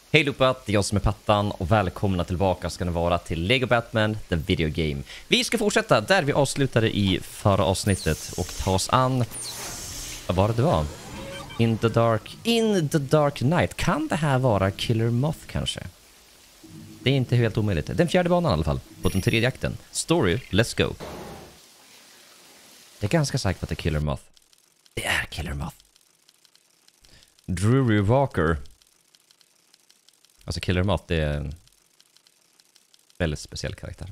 Hej allihopa, det är jag som är Pattan och välkomna tillbaka ska ni vara till Lego Batman The Video Game. Vi ska fortsätta där vi avslutade i förra avsnittet och ta oss an... Vad var det var? In the Dark Knight. Kan det här vara Killer Moth kanske? Det är inte helt omöjligt. Den fjärde banan i alla fall, på den tredje akten. Story, let's go. Jag är ganska säker på att det är Killer Moth. Det är Killer Moth. Drury Walker. Alltså Killer Moth, det är en väldigt speciell karaktär.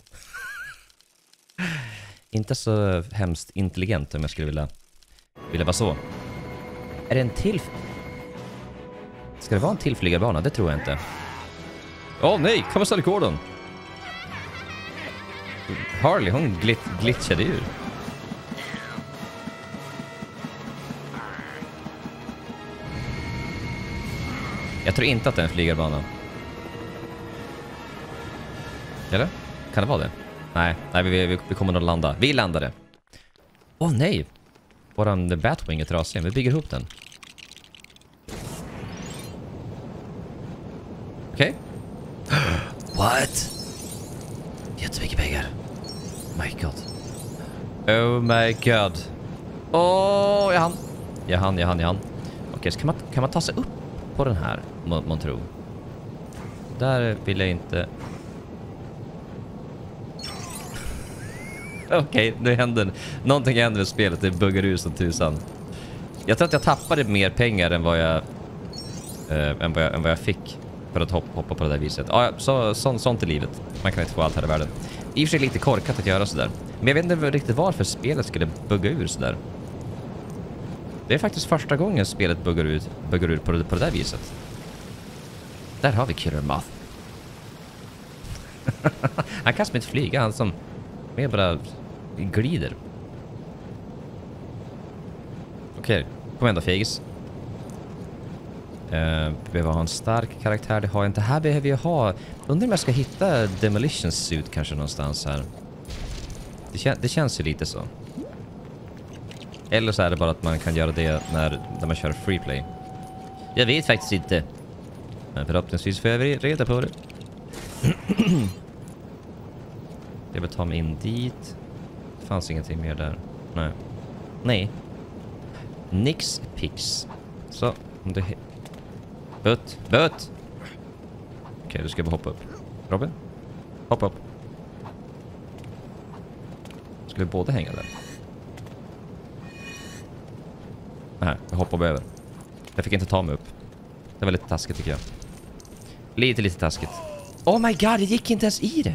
Inte så hemskt intelligent om jag skulle vilja vara så. Är det en till... Ska det vara en tillflygarbana? Det tror jag inte. Åh nej, kommer ställa rekorden. Harley, hon glitchade ur. Jag tror inte att det är en flygarbana. Eller? Kan det vara det? Nej, vi kommer nog landa. Vi landade. Åh nej! Våran Batwing är trasig. Vi bygger ihop den. Okej. What? Jättemycket pengar. My god. Oh my god. Åh, jag hann. Okej, så kan man ta sig upp på den här, man tror. Där vill jag inte... Okej, nu händer någonting med spelet. Det buggar ur som tusan. Jag tror att jag tappade mer pengar än vad jag fick för att hoppa på det där viset. Ja, sånt i livet. Man kan inte få allt här i världen. I och för sig lite korkat att göra sådär. Men jag vet inte riktigt varför spelet skulle bugga ur sådär. Det är faktiskt första gången spelet buggar ur på det där viset. Där har vi Killer Moth. Han kan som inte flyga, han som mer bara glider. Okej, kom igen då fegis. Behöver ha en stark karaktär, det har jag inte. Här behöver jag ha... Undrar om jag ska hitta Demolition Suit kanske någonstans här. Det känns ju lite så. Eller så är det bara att man kan göra det när man kör freeplay. Jag vet faktiskt inte. Men förhoppningsvis får jag reda på det. Jag vill ta mig in dit. Det fanns ingenting mer där. Nej. Nix pix. Så, om det... Butt! Okej, du ska bara hoppa upp. Robin? Hoppa upp. Ska vi båda hänga där? Nej, jag hoppar över. Jag fick inte ta mig upp. Det var lite taskigt tycker jag. Lite taskigt. Oh my god, jag gick inte ens i det.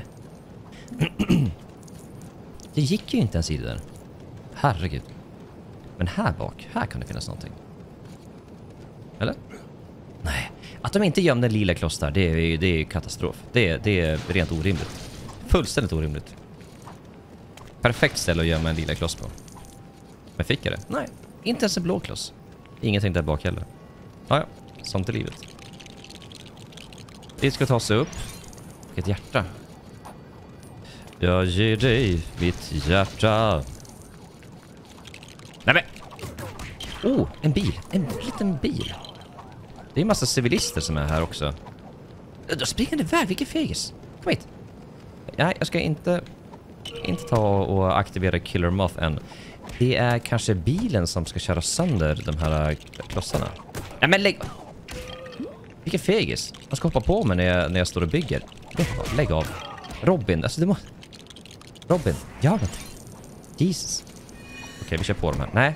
Det gick ju inte ens i det där. Herregud. Men här bak, här kan det finnas någonting. Eller? Nej. Att de inte gömde lila klossar, det är katastrof. Det är rent orimligt. Fullständigt orimligt. Perfekt ställe att gömma en lila kloss på. Men fick jag det? Nej. Inte ens en blå kloss. Ingenting där bak heller. Ja, sånt är livet. Det ska ta sig upp. Ett hjärta. Jag ger dig mitt hjärta. Nej men! Oh, en bil. En liten bil. Det är en massa civilister som är här också. Då springer det iväg, vilken fegis. Kom hit. Nej, jag ska inte ta och aktivera Killer Moth än. Det är kanske bilen som ska köra sönder de här klossarna. Nej men lägg... Vilken fegis. Man ska hoppa på mig när jag står och bygger. Lägg av. Robin, alltså du måste... Robin, gör någonting. Jesus. Okej, vi kör på dem här. Nej.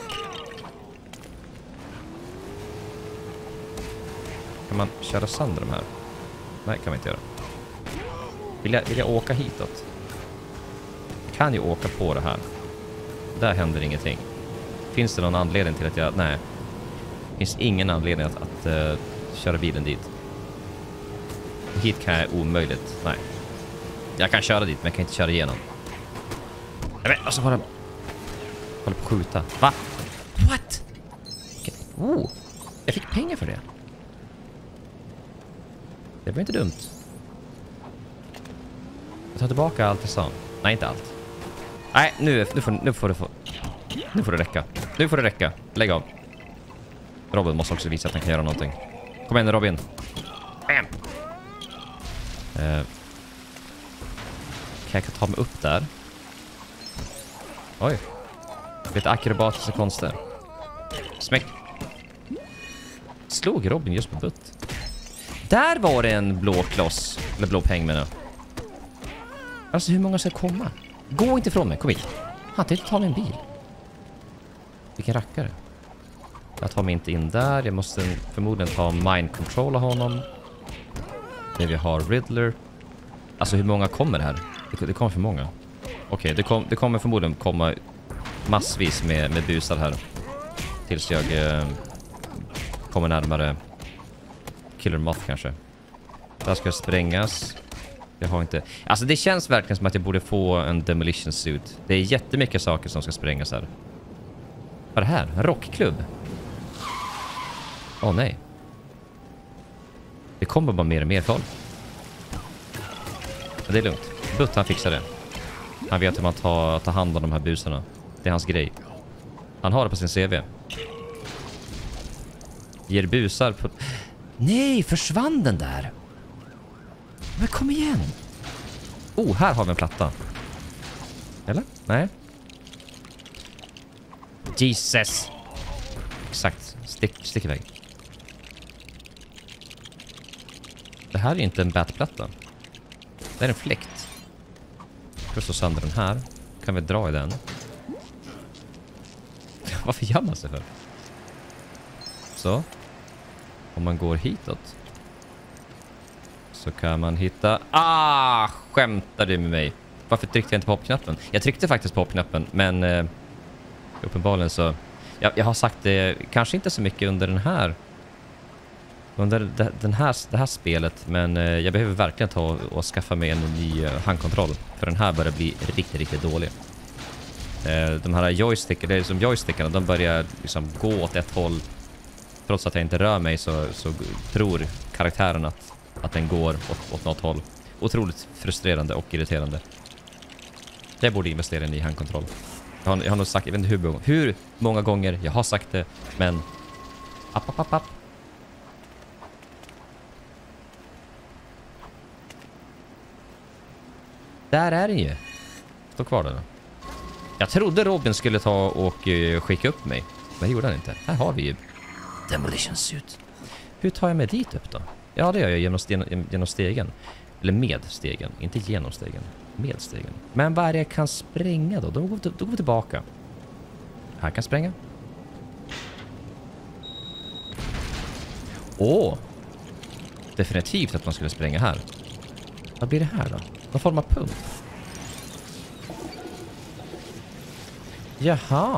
Kan man köra sönder de här? Nej, kan man inte göra. Vill jag åka hitåt? Jag kan ju åka på det här. Där händer ingenting. Finns det någon anledning till att jag... Nej. Det finns ingen anledning att köra bilen dit. Hit kan jag omöjligt. Nej. Jag kan köra dit, men jag kan inte köra igenom. Nej, men alltså håller på att skjuta. Va? What? Okay. Oh, jag fick pengar för det. Det var inte dumt. Jag tar tillbaka allt jag sa. Nej, inte allt. Nej, nu får det räcka. Nu får det räcka. Lägg av. Robin måste också visa att han kan göra någonting. Kom igen Robin. Bam! Kan jag ta mig upp där? Oj. Lite akrobatiska konster. Smäck. Slog Robin just på butt. Där var det en blå kloss. Eller blå peng menar jag. Alltså hur många ska komma? Gå inte ifrån mig, kom hit. Han tänkte ta mig en bil. Vilken rackare. Jag tar mig inte in där. Jag måste förmodligen ta mind control av honom. Där vi har Riddler. Alltså hur många kommer här? Det kommer för många. Okej, det kommer förmodligen komma massvis med busar här. Tills jag kommer närmare Killer Moth kanske. Där ska sprängas. Jag har inte... Alltså det känns verkligen som att jag borde få en demolition suit. Det är jättemycket saker som ska sprängas här. Vad är det här? En rockklubb? Åh nej. Det kommer bara mer och mer folk. Men det är lugnt. Butt, han fixar det. Han vet hur man tar hand om de här busarna. Det är hans grej. Han har det på sin CV. Ger busar på... Nej, försvann den där? Men kom igen. Oh, här har vi en platta. Eller? Nej. Jesus. Exakt. Stick iväg. Det här är inte en batplatta. Det är en fläkt. Ska slå sönder den här. Kan vi dra i den? Varför gör man sig för? Så. Om man går hitåt. Så kan man hitta... Ah! Skämtar du med mig? Varför tryckte jag inte på hoppknappen? Jag tryckte faktiskt på hoppknappen. Men uppenbarligen så... Jag har sagt det kanske inte så mycket under den här... Under det här spelet. Men jag behöver verkligen ta och skaffa mig en ny handkontroll. För den här börjar bli riktigt, riktigt dålig. De här joystickarna, de börjar liksom gå åt ett håll. Trots att jag inte rör mig så tror karaktären att den går åt något håll. Otroligt frustrerande och irriterande. Jag borde investera i en ny handkontroll. Jag har nog sagt, jag vet inte hur många gånger jag har sagt det, men... App. Där är den ju. Stå kvar där. Jag trodde Robin skulle ta och skicka upp mig. Men det gjorde han inte. Här har vi ju demolition suit. Hur tar jag mig dit upp då? Ja, det gör jag genom stegen. Eller med stegen. Inte genom stegen. Med stegen. Men vad är det jag kan spränga då? Då går vi tillbaka. Här kan jag spränga. Åh! Definitivt att man skulle spränga här. Vad blir det här då? Någon form av pump. Jaha.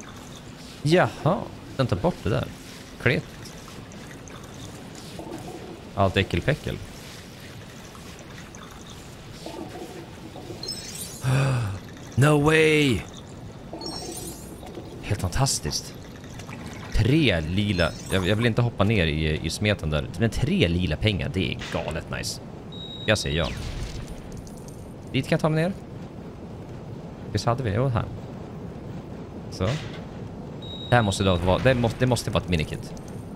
Den tar bort det där. Klet. Allt äckelpäckel. No way! Helt fantastiskt. 3 lila... Jag vill inte hoppa ner i smeten där. Men 3 lila pengar, det är galet nice. Jag säger ja. Dit kan jag ta mig ner. Visst hade vi? Jo, här. Så. Det här måste då vara... Det måste vara ett minikit.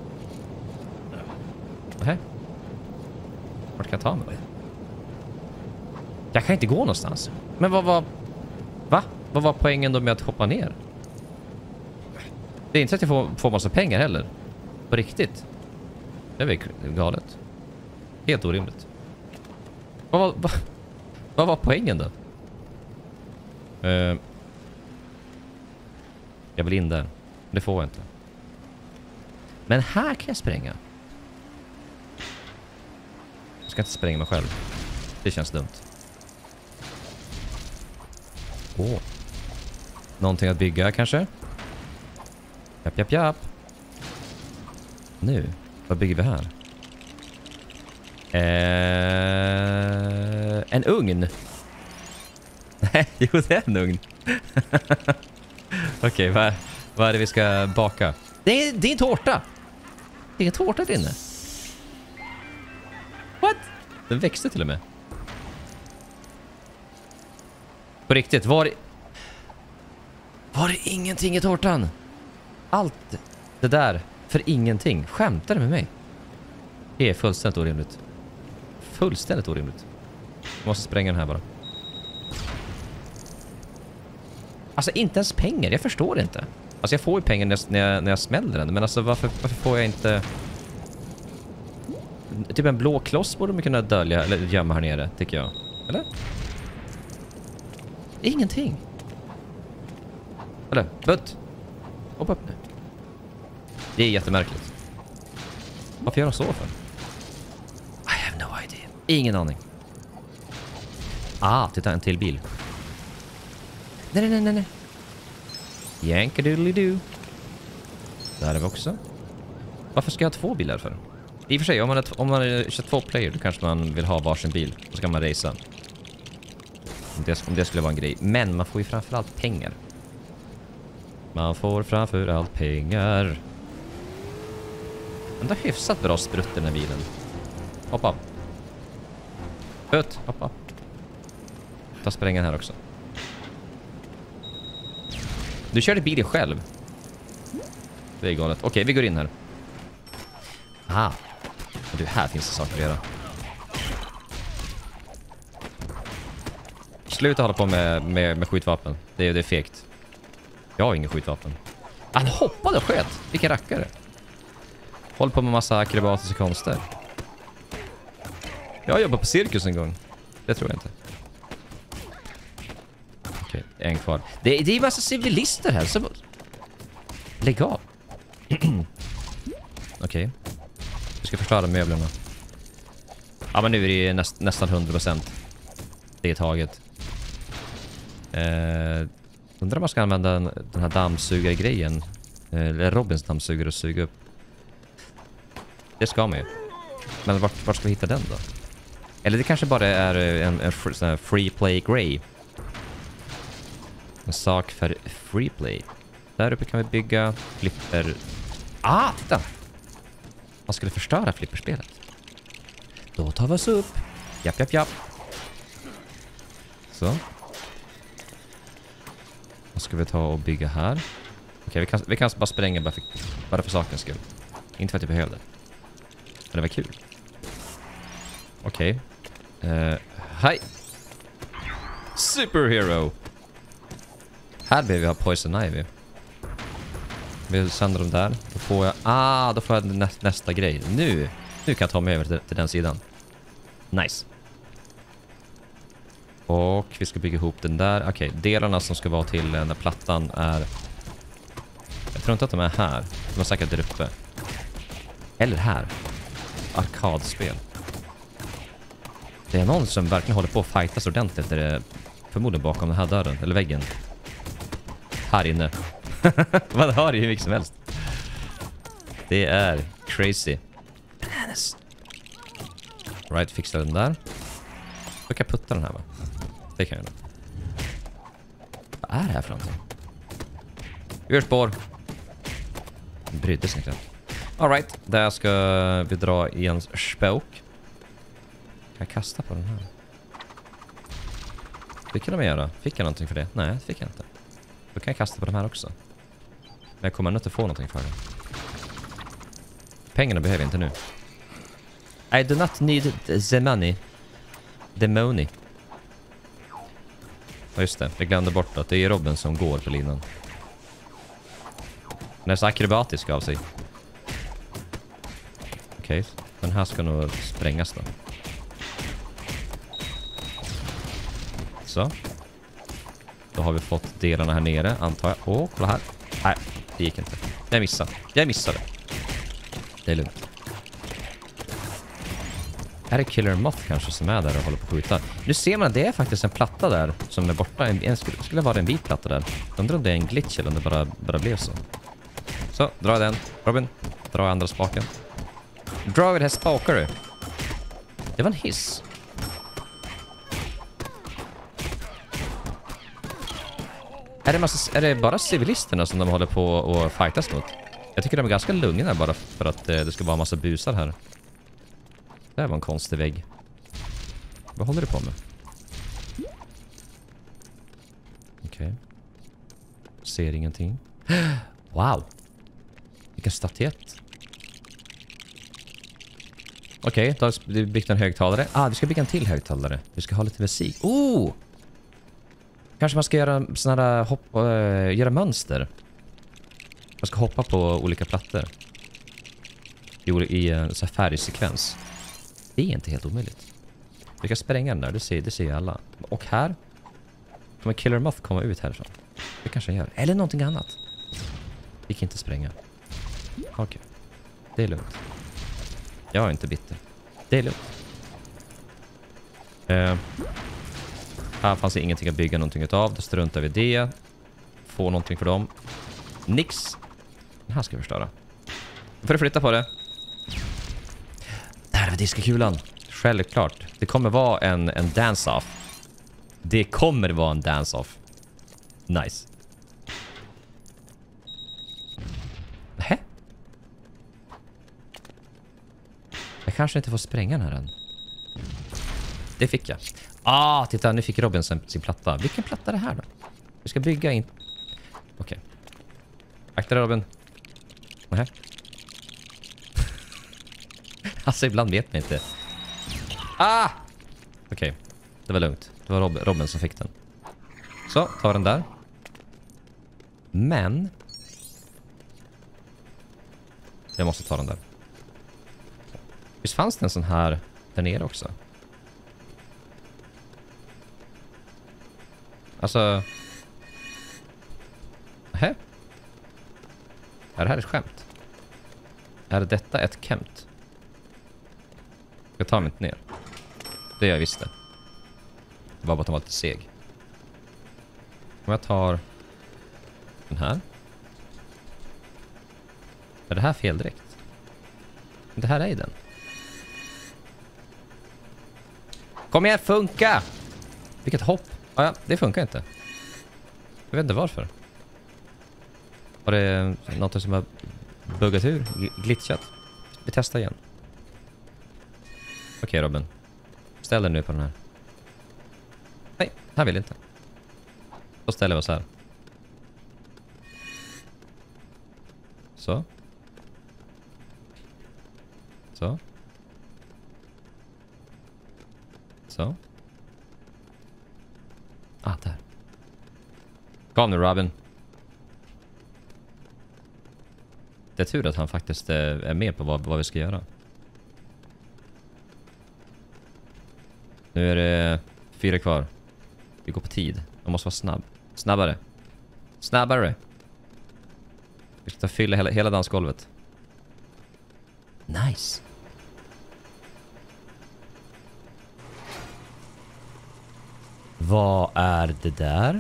Nähä. Vart kan jag ta mig? Jag kan inte gå någonstans. Men vad var... Va? Vad var poängen då med att hoppa ner? Det är inte så att jag får massa pengar heller. På riktigt. Det är väl galet. Helt orimligt. Vad var poängen då? Jag vill in där. Det får jag inte. Men här kan jag spränga. Jag ska inte spränga mig själv. Det känns dumt. Åh. Någonting att bygga kanske? Japp. Nu, vad bygger vi här? En ugn. Nej, jo det är en ugn. Okej, vad är det vi ska baka? Det är en tårta. Det är en tårta där inne. What? Den växte till och med. På riktigt, var det ingenting i tårtan? Allt det där för ingenting. Skämtar du med mig? Det är fullständigt orimligt. Fullständigt orimligt. Jag måste spränga den här bara. Alltså inte ens pengar, jag förstår inte. Alltså jag får ju pengar när jag smäller den. Men alltså varför får jag inte... Typ en blå kloss borde man kunna dölja eller gömma här nere, tycker jag. Eller? Ingenting. Eller, butt. Hoppa upp nu. Det är jättemärkligt. Varför gör de så för? I have no idea. Ingen aning. Ah, titta, en till bil. Nej. Yankadoodly-doo. Där är vi också. Varför ska jag ha 2 bilar för? I och för sig, om man är 22 player, då kanske man vill ha varsin bil. Då ska man racea. Om det skulle vara en grej. Men man får ju framförallt pengar. Man får framförallt pengar. Men det är hyfsat bra sprutt den här bilen. Hoppa. Ut, hoppa. Ta sprängen här också. Du körde bilen själv. Det är galet. Okej, vi går in här. Ah. Du, här finns det saker att göra. Sluta hålla på med skjutvapen. Det är fegt. Jag har ingen skjutvapen. Han hoppade och sköt. Vilken rackare. Håll på med massa akrobatiska konster. Jag jobbar på cirkus en gång. Det tror jag inte. Okej, en kvar. Det är massa civilister här. Så... Lägg av. Okej. Du ska förstöra möblerna. Ja, men nu är det nästan 100%. Det är taget. Undrar om man ska använda den här dammsugargrejen. Eller Robins dammsugare och suga upp. Det ska man ju. Men vart ska vi hitta den då? Eller det kanske bara är en sån här free play grej. En sak för free play. Där uppe kan vi bygga flipper. Ah, titta! Man skulle förstöra flipperspelet. Då tar vi oss upp. Japp. Så. Vad ska vi ta och bygga här? Okej, vi kan bara spränga bara för sakens skull. Inte för att jag behövde. Men det var kul. Okej. Hej! Superhero! Här behöver vi ha Poison Ivy. Vi sänder dem där. Då får jag nästa grej. Nu kan jag ta mig över till den sidan. Nice. Och vi ska bygga ihop den där. Okej, delarna som ska vara till den där plattan är... Jag tror inte att de är här. De är säkert där uppe. Eller här. Arkadspel. Det är någon som verkligen håller på att fightas ordentligt. Det är förmodligen bakom den här dörren. Eller väggen. Här inne. Man hör ju hur mycket som helst. Det är crazy. Bananas. Right, fixa den där. Då kan jag putta den här, va? Det kan jag nog. Vad är det här för någonting? Urspår. Brydde sig knappt. Alright, där ska vi dra i en spåk. Kan jag kasta på den här? Fick jag de göra? Fick jag någonting för det? Nej, det fick jag inte. Då kan jag kasta på de här också. Men jag kommer inte få någonting för det. Pengarna behöver jag inte nu. I do not need the money. The money. Ja, just det. Jag glömde bort att det är Robin som går på linan. Den är så akrobatisk av sig. Okej, den här ska nog sprängas då. Så. Då har vi fått delarna här nere, antar jag. Åh, kolla här. Nej, det gick inte. Jag missade. Det är lugnt. Är det Killer Moth kanske som är där och håller på att skjuta? Nu ser man att det är faktiskt en platta där som är borta. Skulle vara en vit platta där. Undrar om det är en glitch eller om det bara blev så. Så, dra den. Robin, dra andra spaken. Dra vid det här spakare. Det var en hiss. Är det bara civilisterna som de håller på att fightas mot? Jag tycker de är ganska lugna bara för att det ska vara en massa busar här. Det här var en konstig vägg. Vad håller du på med? Okej. Ser ingenting. Wow. Vilken statyett. Okej, då har vi byggt en högtalare. Vi ska bygga en till högtalare. Vi ska ha lite musik. Kanske man ska göra såna här göra mönster. Man ska hoppa på olika plattor. I en så här färgsekvens. Det är inte helt omöjligt. Vi kan spränga den där, det ser ju alla. Och här kommer Killer Moth komma ut härifrån. Det kanske jag gör. Eller någonting annat. Vi kan inte spränga. Okej. Det är lugnt. Jag är inte bitter. Det är lugnt. Här fanns det ingenting att bygga någonting utav. Då struntar vi det. Få någonting för dem. Nix. Den här ska vi förstöra. Då får du flytta på det. Där är diskekulan. Självklart. Det kommer vara en dance-off. Det kommer vara en dance-off. Nice. Nähä? Jag kanske inte får spränga den här än. Det fick jag. Titta, nu fick Robin sin platta. Vilken platta är det här då? Vi ska bygga in... Okej. Akta dig, Robin. Nähä? Alltså, ibland vet man inte. Okej. Det var lugnt. Det var Robin som fick den. Så, ta den där. Men... jag måste ta den där. Visst fanns det en sån här där nere också? Alltså... Nähä? Är det här ett skämt? Är detta ett kämt? Jag tar mig inte ner. Det jag visste. Det var bara att den var lite seg. Om jag tar den här. Är det här fel direkt? Det här är den. Kom igen, funka! Vilket hopp. Ja, det funkar inte. Jag vet inte varför. Var det något som har buggat ur? Glitchat? Vi testar igen. Okej, Robin. Ställ dig nu på den här. Nej, här vill inte. Då ställer vi oss här. Så. Så. Så. Där. Kom nu, Robin. Det är tur att han faktiskt är med på vad vi ska göra. Nu är det 4 kvar. Vi går på tid. Man måste vara snabb. Snabbare. Snabbare. Vi ska fylla hela dansgolvet. Nice. Vad är det där?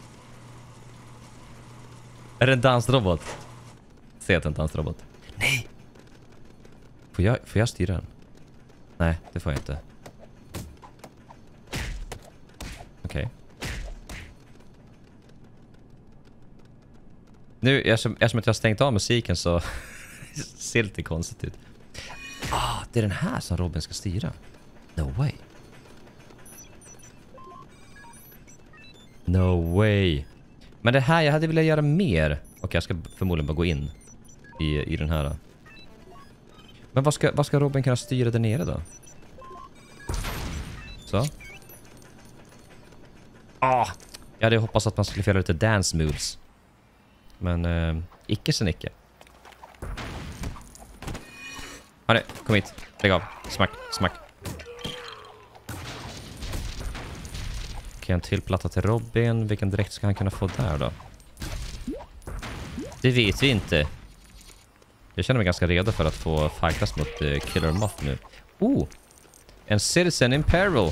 Är det en dansrobot? Säg att det är en dansrobot. Nej! Får jag styra den? Nej, det får jag inte. Okej. Nu, eftersom att jag har stängt av musiken så ser det lite konstigt ut. Det är den här som Robin ska styra. No way. No way. Men det här, jag hade velat göra mer. Och jag ska förmodligen bara gå in i den här. Men vad ska Robin kunna styra där nere då? Så. Jag hade hoppats att man skulle få lite dance moves. Men icke sen icke. Hörru, kom hit. Lägg av. Smack, smack. Okej, en till platta till Robin. Vilken direkt ska han kunna få där då? Det vet vi inte. Jag känner mig ganska redo för att få fightas mot Killer Moth nu. En citizen in peril.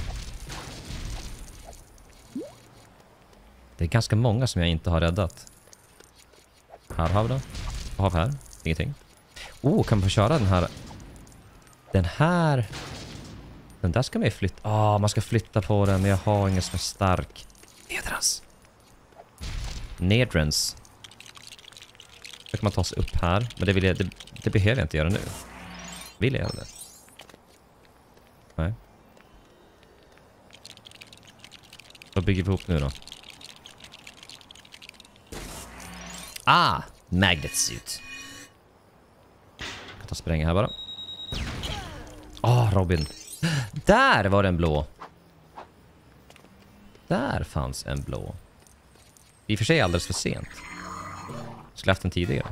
Det är ganska många som jag inte har räddat. Här har vi då. Vad har vi här? Ingenting. Kan man få köra den här? Den här... Den där ska man ju flytta. Man ska flytta på den, men jag har ingen som är stark. Nedrans. Så kan man ta sig upp här. Men det behöver jag inte göra nu. Vill jag göra det? Nej. Vad bygger vi ihop nu då? Magnet suit. Jag kan ta spränga här bara. Robin. Där var den blå. Där fanns en blå. I och för sig alldeles för sent. Skulle haft den tidigare.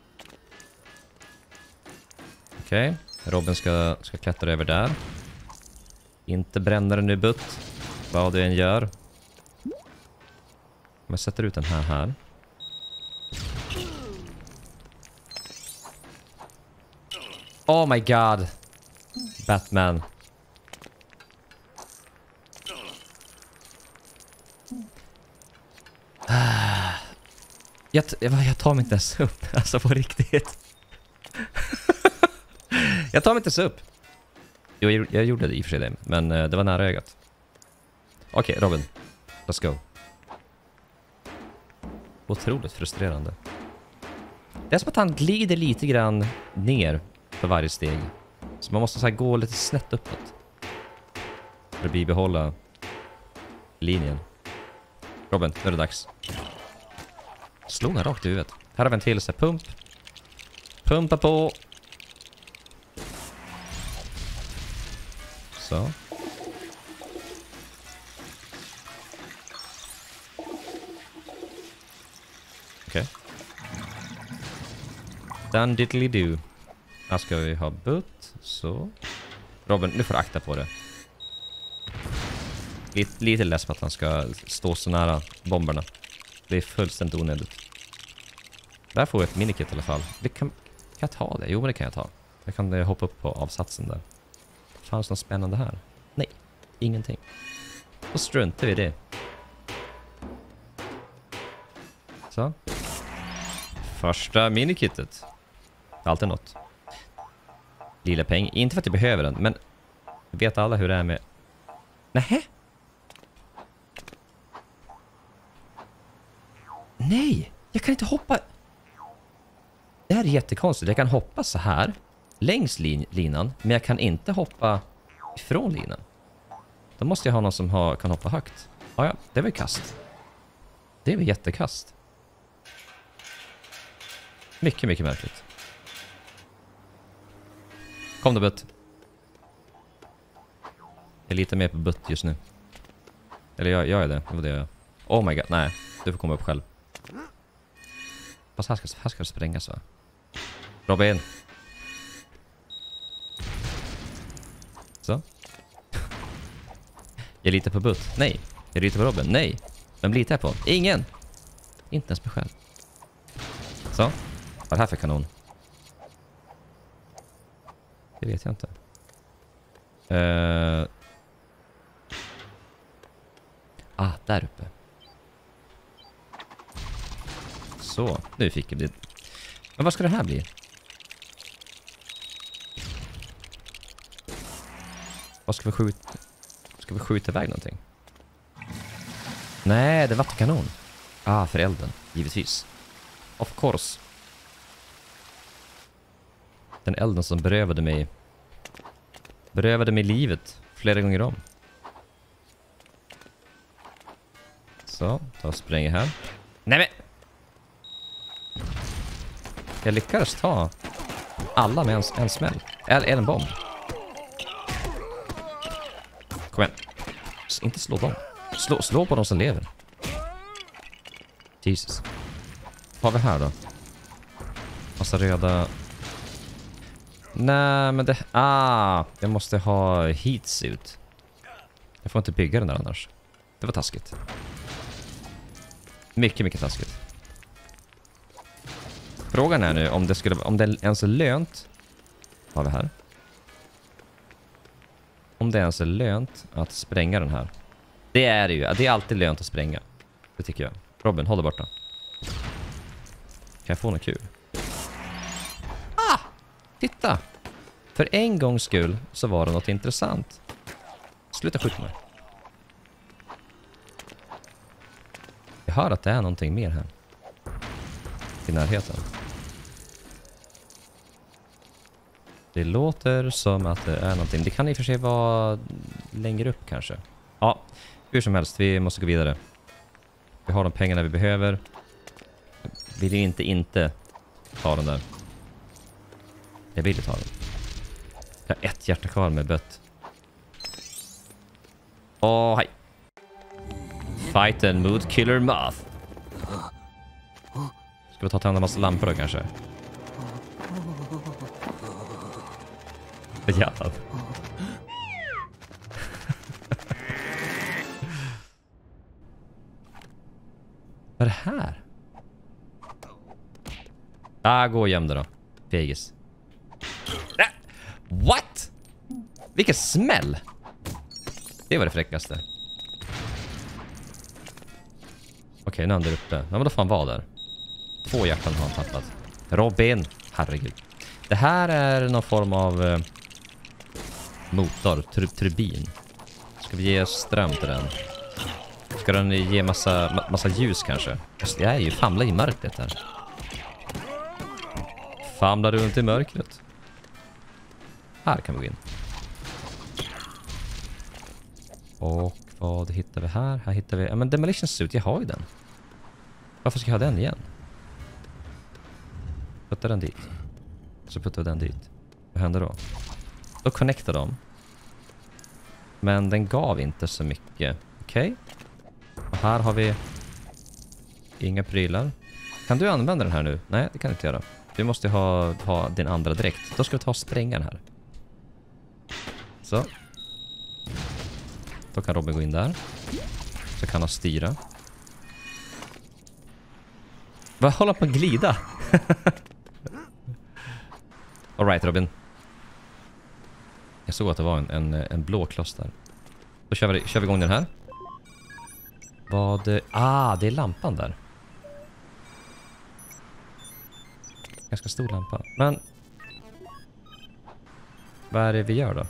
Okej. Robin ska klättra över där. Inte bränna den nu, Butt. Vad du än gör. Men jag sätter ut den här. Oh my god. Batman. Jag tar mig inte ens upp. Alltså på riktigt. Jag tar mig inte ens upp. Jo, jag gjorde det i och för sig det. Men det var nära ögat. Okej, Robin. Let's go. Otroligt frustrerande. Det är som att han glider lite grann ner för varje steg. Så man måste så här gå lite snett uppåt. För att bibehålla linjen. Robin, nu är det dags. Slå den rakt i huvudet. Här har vi en till så här pump. Pumpa på. Så. Okej. Done diddly do. Här ska vi ha butt. Så. Robin, nu får du akta på det. Lite less på att han ska stå så nära bomberna. Det är fullständigt onödigt. Där får vi ett minikit i alla fall. Kan jag ta det? Jo, men det kan jag ta. Jag kan hoppa upp på avsatsen där. Fanns det något spännande här? Nej, ingenting. Då struntar vi i det. Så. Första minikittet. Alltid något. Lilla peng. Inte för att jag behöver den, men vet alla hur det är med... Nähä? Nej, jag kan inte hoppa. Det här är jättekonstigt. Jag kan hoppa så här längs linan, men jag kan inte hoppa ifrån linan. Då måste jag ha någon som kan hoppa högt. Ja, det är väl kast. Det är väl jättekast. Mycket, mycket märkligt. Kom då, Butt. Jag litar mer på Butt just nu. Eller jag är det. Det var det jag... Oh my god, nej. Du får komma upp själv. Fast här ska det sprängas, va? Robin. Så. Jag litar på Butt. Nej. Jag litar på Robin. Nej. Vem litar jag på? Ingen. Inte ens mig själv. Så. Vad är det här för kanon? Det vet jag inte. Där uppe. Så, nu fick jag det. Men vad ska det här bli? Vad ska vi skjuta? Ska vi skjuta iväg någonting? Nej, det är vattenkanon. För elden, givetvis. Of course. Den elden som berövade mig livet flera gånger om. Så, ta och spränger här. Nej men! Jag lyckades ta alla med en smäll. Eller en bomb. Kom igen. Inte slå dem. Slå på de som lever. Jesus. Vad har vi här då? Massa röda... Nej, men det... jag måste ha heatsuit. Jag får inte bygga den där annars. Det var taskigt. Mycket, mycket taskigt. Frågan är nu om det ens är lönt. Vad har vi här? Om det ens är lönt att spränga den här. Det är det ju. Det är alltid lönt att spränga. Det tycker jag. Robin, håll dig borta. Kan jag få något kul? Titta! För en gångs skull så var det något intressant. Sluta skjuta mig. Jag hör att det är någonting mer här. I närheten. Det låter som att det är någonting. Det kan i och för sig vara längre upp kanske. Ja, hur som helst. Vi måste gå vidare. Vi har de pengarna vi behöver. Vill inte ta den där. Jag vill ta den. Jag har ett hjärta kvar med bött. Åh, hej. Fight and mood killer moth. Ska vi ta tända en massa lampor då kanske? Ja. Vad är det här? Gå och göm dig då. Fegis. What? Vilken smäll! Det var det fräckaste. Okej, nu är han där uppe. Men vad fan var där? 2 hjärtan har han tappat. Robin! Herregud. Det här är någon form av motor, turbin. Ska vi ge ström till den? Ska den ge massa ljus kanske? Jag är ju famla i mörkret här. Famla runt i mörkret. Här kan vi gå in. Och vad hittar vi här? Här hittar vi... Ja, men Demolition Suit, jag har ju den. Varför ska jag ha den igen? Putta den dit. Så puttar vi den dit. Vad händer då? Då connectar de. Men den gav inte så mycket. Okej. Och här har vi... inga prylar. Kan du använda den här nu? Nej, det kan du inte göra. Du måste ha din andra direkt. Då ska vi ta och spränga den här. Så. Då kan Robin gå in där. Så kan han styra. Vad håller på att glida? All right, Robin. Jag såg att det var en blå kloss där. Då kör vi igång den här. Vad... det är lampan där. Ganska stor lampa. Men... vad är det vi gör då?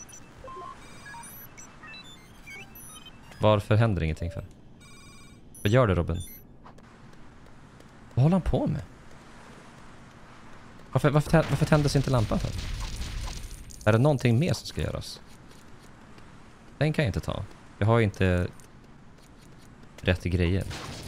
Varför händer ingenting för? Vad gör du, Robin? Vad håller han på med? Varför tändes inte lampan för? Är det någonting mer som ska göras? Den kan jag inte ta. Jag har inte rätt grejer.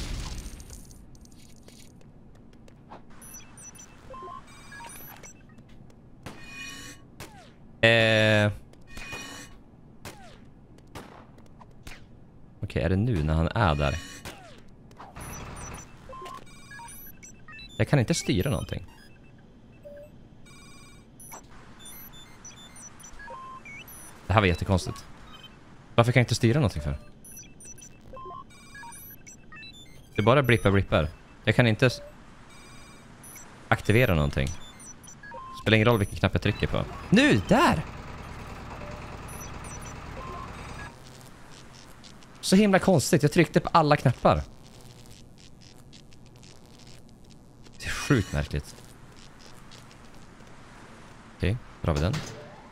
Okej, är det nu när han är där? Jag kan inte styra någonting. Det här var jättekonstigt. Varför kan jag inte styra någonting för? Det bara blippar. Jag kan inte aktivera någonting. Spelar ingen roll vilken knapp jag trycker på. Nu, där! Så himla konstigt. Jag tryckte på alla knappar. Det är sjukt märkligt. Okej, då har vi den.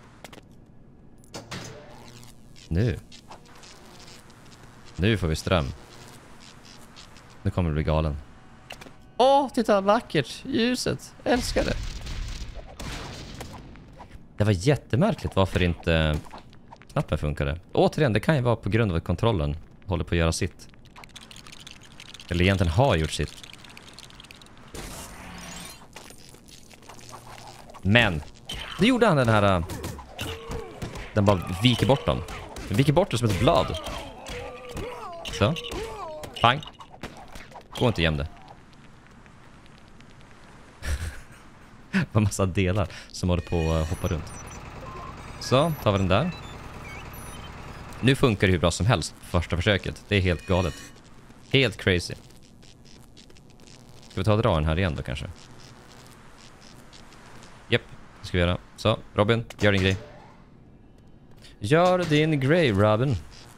Nu får vi ström. Nu kommer det bli galen. Titta vackert. Ljuset. Älskar det. Det var jättemärkligt varför inte knappen funkade. Återigen, det kan ju vara på grund av att kontrollen håller på att göra sitt. Eller egentligen har gjort sitt. Men det gjorde han den här... den bara viker bort dem. Den viker bort det som ett blad. Så. Pang. Gå inte jämde. Det var massa delar som håller på att hoppa runt. Så, tar vi den där. Nu funkar det hur bra som helst på första försöket. Det är helt galet. Helt crazy. Ska vi ta och dra den här igen då kanske? Japp, det ska vi göra. Så, Robin, gör din grej. Gör din grej, Robin.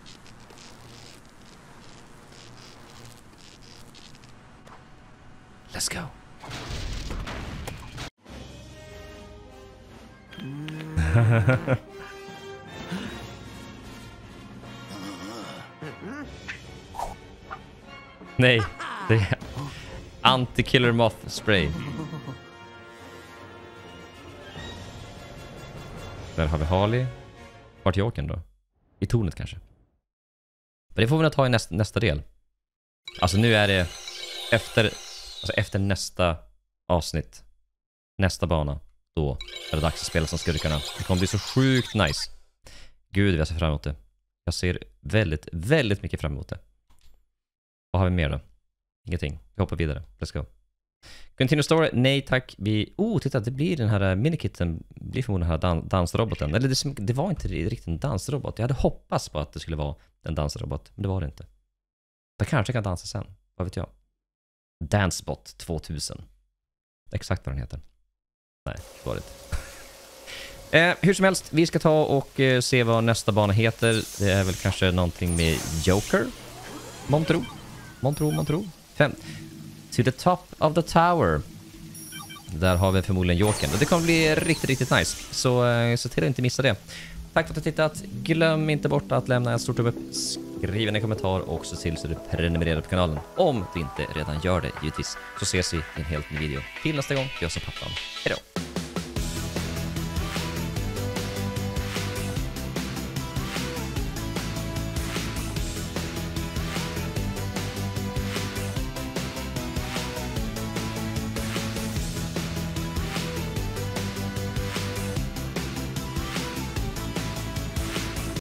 Let's go. Nej, det är anti-killer moth spray. Där har vi Harley. Vart är Jokern då? I tornet kanske. Men det får vi nog ta i nästa del. Alltså nu är det efter nästa avsnitt. Nästa bana. då är det dags att spela som skurkarna. Det kommer bli så sjukt nice. Gud, jag ser fram emot det. Jag ser väldigt, väldigt mycket fram emot det. Vad har vi mer då? Ingenting. Vi hoppar vidare. Let's go. Continue story. Nej tack. Titta, det blir den här minikitten. Blir förmodligen den här dansroboten. Eller det var inte riktigt en dansrobot. Jag hade hoppats på att det skulle vara en dansrobot. Men det var det inte. Jag kanske kan dansa sen. Vad vet jag? Dancebot 2000. Exakt vad den heter. Nej, det var det inte. Hur som helst, vi ska ta och se vad nästa bana heter. Det är väl kanske någonting med Joker. Montro. 5. To the top of the tower. Där har vi förmodligen Jokern. Och det kommer bli riktigt, riktigt nice. Så till att inte missa det. Tack för att du har tittat. Glöm inte bort att lämna en stor tumme upp. Skriv en kommentar och se till så du prenumererar på kanalen. Om du inte redan gör det, givetvis. Så ses vi i en helt ny video. Till nästa gång, jag som pappan. Hejdå!